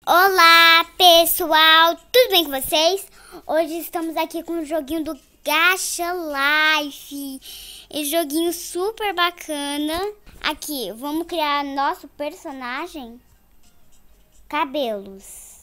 Olá pessoal, tudo bem com vocês? Hoje estamos aqui com o joguinho do Gacha Life. Esse joguinho super bacana. Aqui, vamos criar nosso personagem. Cabelos.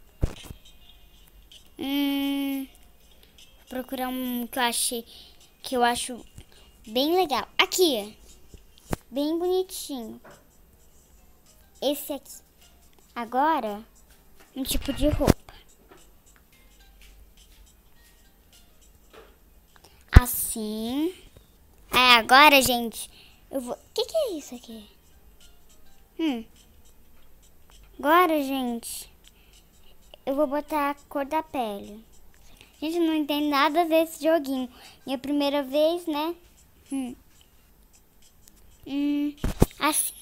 Vou procurar um que eu acho bem legal. Aqui, bem bonitinho. Esse aqui. Agora, um tipo de roupa. Assim. Aí agora, gente, eu vou... O que é isso aqui? Agora, gente, eu vou botar a cor da pele. Gente, não entendo nada desse joguinho. Minha primeira vez, né? Assim.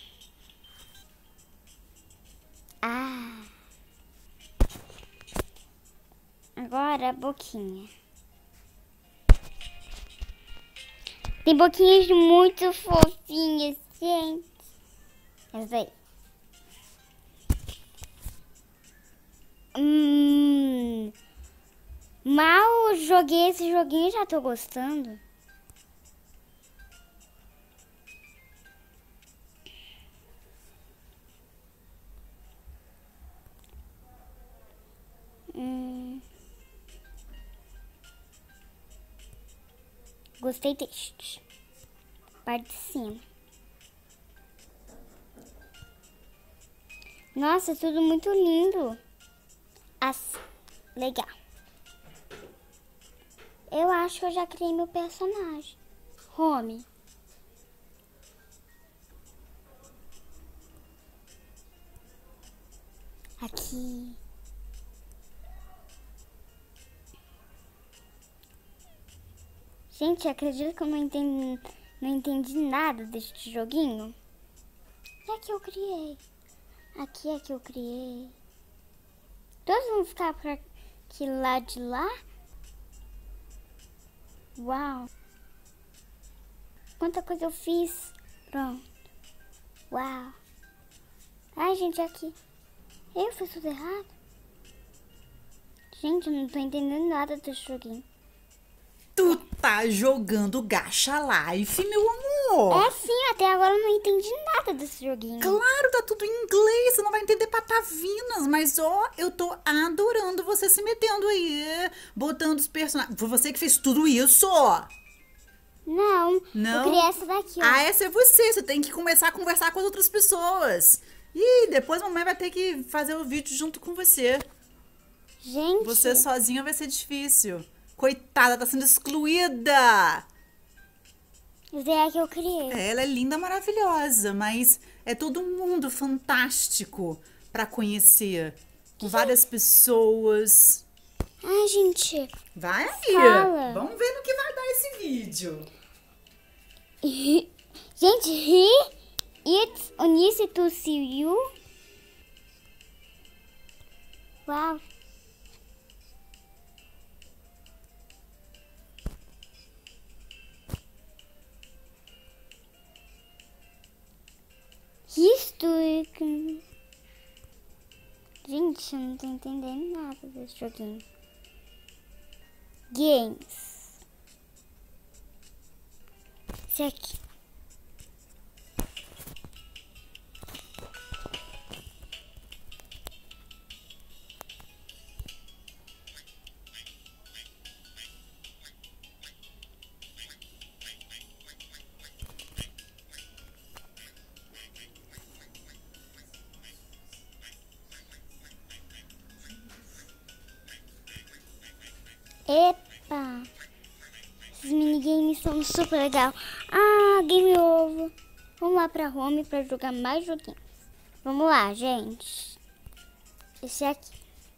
Agora a boquinha. Tem boquinhas muito fofinhas, gente. Essa aí. Mal joguei esse joguinho e já tô gostando. Gostei deste. Parte de cima. Nossa, tudo muito lindo. Assim. Legal. Eu acho que eu já criei meu personagem. Home. Aqui. Gente, acredito que eu não entendi nada deste joguinho. É que eu criei. Aqui é que eu criei. Todos vão ficar para aquele lado de lá. Uau. Quanta coisa eu fiz. Pronto. Uau. Ai, gente, aqui. Eu fiz tudo errado. Gente, eu não tô entendendo nada desse joguinho. Tu tá jogando Gacha Life, meu amor? É sim, até agora eu não entendi nada desse joguinho. Claro, tá tudo em inglês, você não vai entender patavinas, mas ó, eu tô adorando você se metendo aí, botando os personagens. Foi você que fez tudo isso? Não, eu criei essa daqui, ó. Ah, essa é você tem que começar a conversar com as outras pessoas. E depois a mamãe vai ter que fazer o vídeo junto com você. Gente. Você sozinha vai ser difícil. Coitada, tá sendo excluída. Essa é a que eu criei. Ela é linda, maravilhosa, mas é todo mundo fantástico pra conhecer. Com várias pessoas. Ai, gente. Vai aí. Fala. Vamos ver no que vai dar esse vídeo. Gente, it's nice to see you. Uau. History. Gente, eu não tô entendendo nada desse joguinho. Games. Esse aqui. Epa! Esses minigames são super legal. Ah, game over. Vamos lá pra home pra jogar mais joguinhos. Vamos lá, gente. Esse aqui.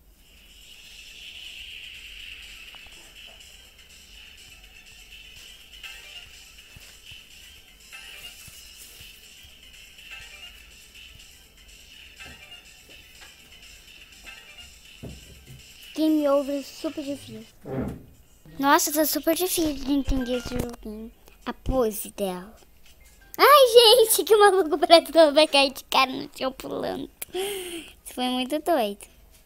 Game over super difícil. Nossa, tá super difícil de entender esse joguinho. A pose dela. Ai, gente, que maluco, parece que ela vai cair de cara no chão pulando. Isso foi muito doido.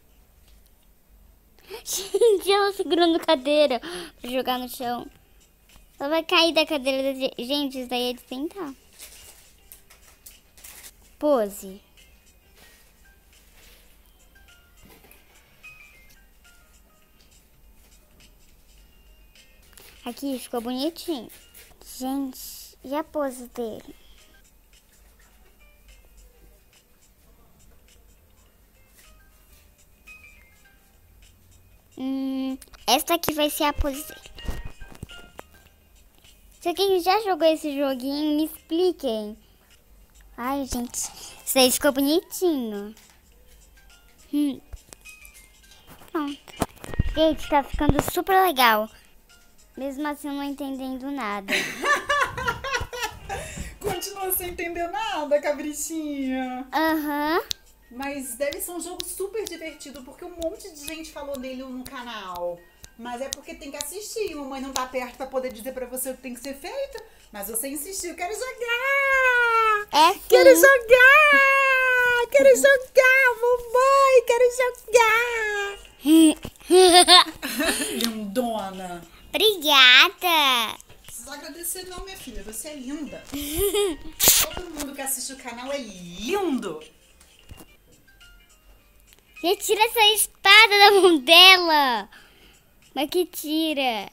Gente, ela segurando cadeira pra jogar no chão. Ela vai cair da cadeira da gente, isso daí é de sentar. Pose. Aqui ficou bonitinho. Gente, e a pose dele? Esta aqui vai ser a pose dele. Se alguém já jogou esse joguinho, me expliquem. Ai, gente, isso aí ficou bonitinho. Pronto. Gente, tá ficando super legal. Mesmo assim, eu não entendendo nada. Continua sem entender nada, cabritinha. Aham. Mas deve ser um jogo super divertido, porque um monte de gente falou dele no canal. Mas é porque tem que assistir. Mamãe não tá perto pra poder dizer pra você o que tem que ser feito. Mas você insistiu, quero jogar! É sim. Quero jogar! Quero jogar, mamãe! Quero jogar! Lindona! Obrigada. Não precisa agradecer não, minha filha. Você é linda. Todo mundo que assiste o canal é lindo. Gente, tira essa espada da mão dela. Mas que tira.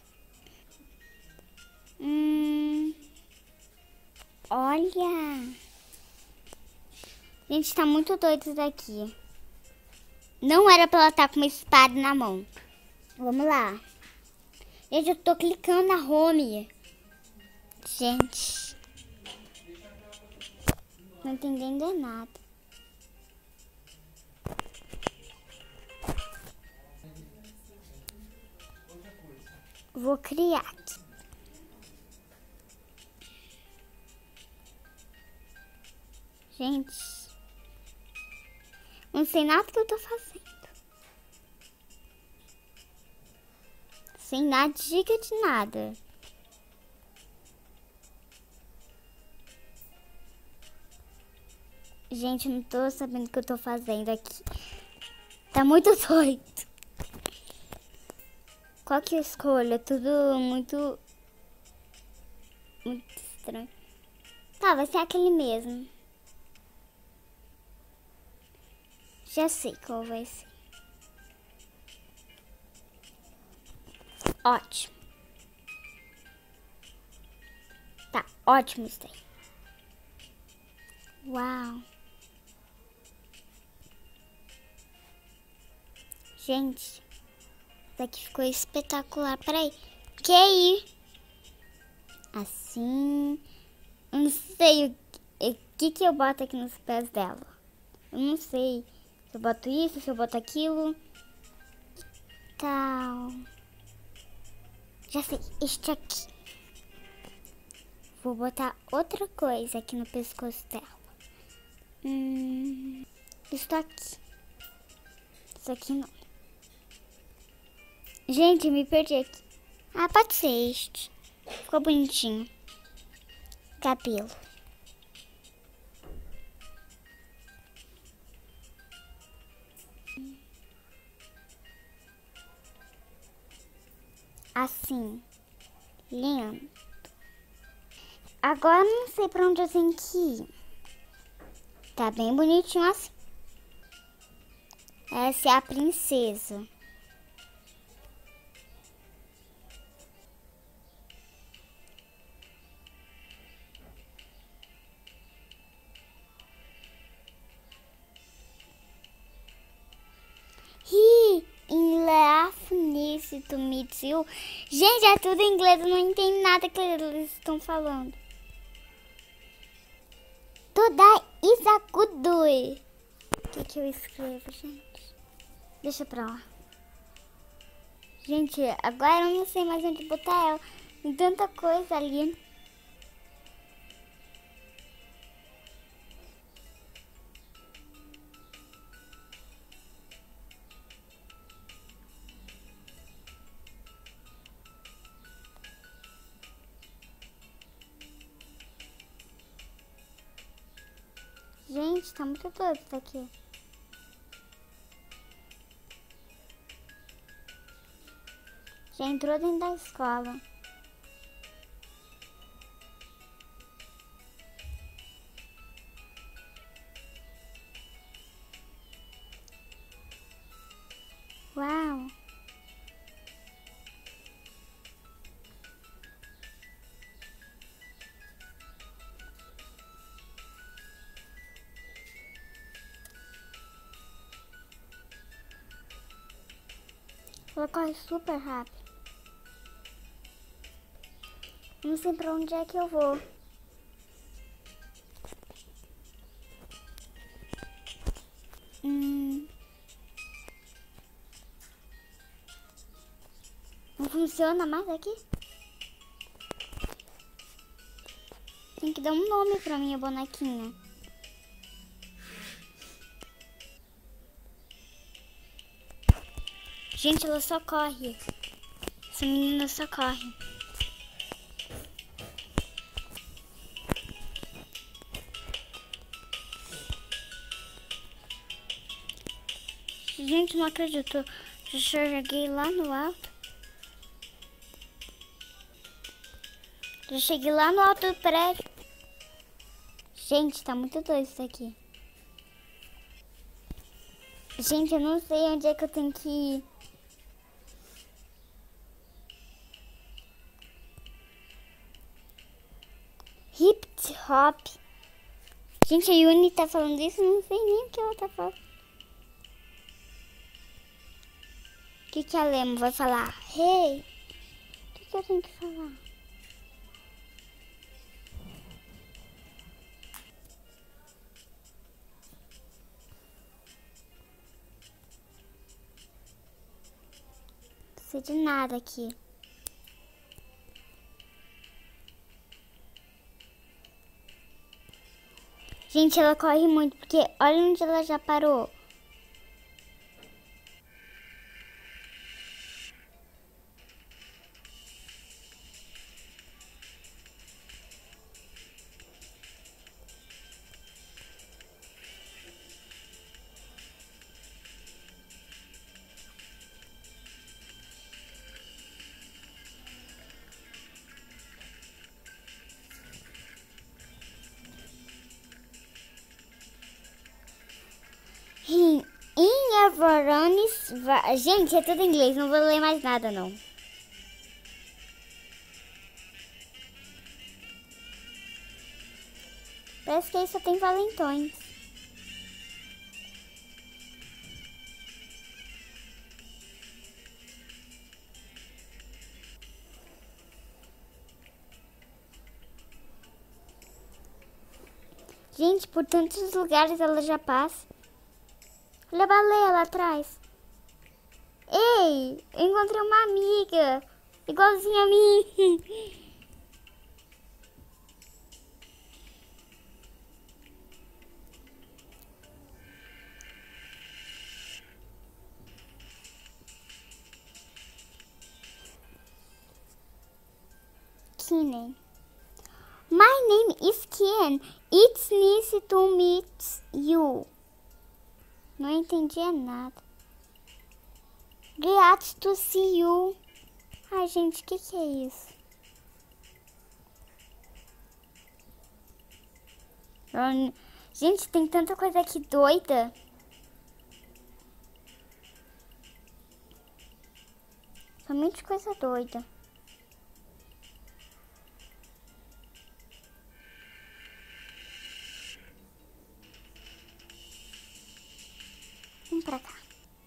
Olha. Gente, tá muito doido isso daqui. Não era pra ela estar com uma espada na mão. Vamos lá. Gente, eu tô clicando na home. Gente. Não entendendo nada. Vou criar aqui. Gente. Não sei nada que eu tô fazendo. Sem nada, dica de nada. Gente, eu não tô sabendo o que eu tô fazendo aqui. Tá muito doido. Qual que eu escolho? É tudo muito estranho. Tá, vai ser aquele mesmo. Já sei qual vai ser. Ótimo. Tá, ótimo isso daí. Uau. Gente, isso aqui ficou espetacular. Peraí. Que aí? Assim. Eu não sei o que eu boto aqui nos pés dela. Eu não sei se eu boto isso, se eu boto aquilo. Tal. Já sei, este aqui. Vou botar outra coisa aqui no pescoço dela. Isso aqui. Isso aqui não. Gente, me perdi aqui. Ah, pode ser este. Ficou bonitinho. Cabelo. Assim. Lindo. Agora não sei pra onde eu tenho que ir. Tá bem bonitinho assim. Essa é a princesa. Em Leafnicitu Mitsu. Gente, é tudo em inglês, eu não entendo nada que eles estão falando. Toda Isakudui. O que eu escrevo, gente? Deixa pra lá. Gente, agora eu não sei mais onde botar ela. Tem tanta coisa ali. Gente, tá muito doido isso aqui. Já entrou dentro da escola. Uau! Ela corre super rápido. Não sei pra onde é que eu vou. Não funciona mais aqui? Tem que dar um nome pra minha bonequinha. Gente, ela só corre. Essa menina só corre. Gente, não acredito. Já cheguei lá no alto. Já cheguei lá no alto do prédio. Gente, tá muito doido isso aqui. Gente, eu não sei onde é que eu tenho que ir. Hip hop. Gente, a Yuni tá falando isso, eu não sei nem o que ela tá falando. O que a Lemo vai falar? Hey! O que eu tenho que falar? Não sei de nada aqui. Gente, ela corre muito, porque olha onde ela já parou. Em Avorones... Gente, é tudo em inglês, não vou ler mais nada, não. Parece que aí só tem valentões. Gente, por tantos lugares ela já passa. Olha a baleia lá atrás. Ei, eu encontrei uma amiga. Igualzinha a mim. Kinen. My name is Ken. It's nice to meet you. Não entendi nada. Glad to see you. Ai, gente, o que é isso? Gente, tem tanta coisa aqui doida. Somente coisa doida. Vamos pra cá.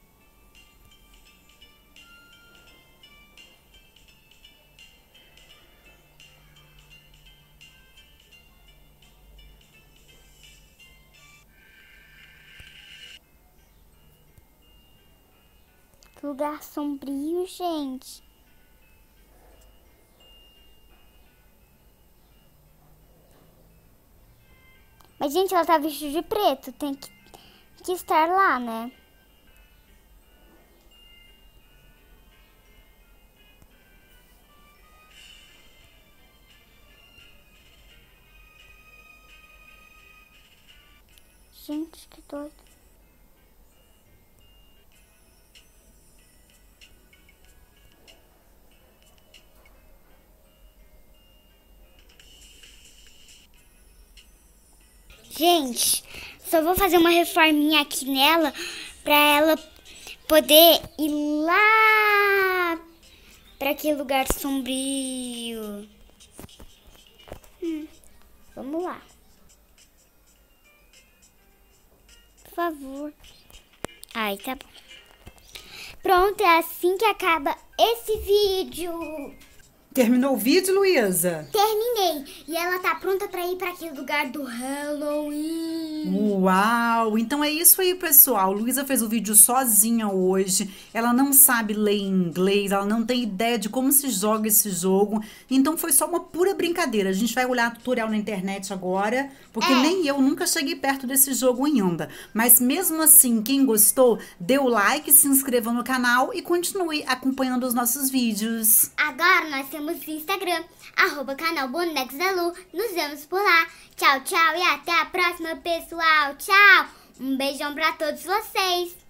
Lugar sombrio, gente. Mas, gente, ela tá vestida de preto. Tem que estar lá, né? Gente, que doido. Gente, só vou fazer uma reforminha aqui nela pra ela poder ir lá pra aquele lugar sombrio. Vamos lá. Por favor. Ai, tá bom. Pronto, é assim que acaba esse vídeo. Terminou o vídeo, Luísa? Terminei. E ela tá pronta pra ir pra aquele lugar do Halloween. Uau! Então é isso aí, pessoal. Luísa fez o vídeo sozinha hoje. Ela não sabe ler inglês, ela não tem ideia de como se joga esse jogo. Então foi só uma pura brincadeira. A gente vai olhar tutorial na internet agora, porque nem eu nunca cheguei perto desse jogo ainda. Mas mesmo assim, quem gostou, dê o like, se inscreva no canal e continue acompanhando os nossos vídeos. Agora nós temos o Instagram, @canal Bonecos da Lu. Nos vemos por lá. Tchau, tchau e até a próxima, pessoal. Tchau. Um beijão pra todos vocês.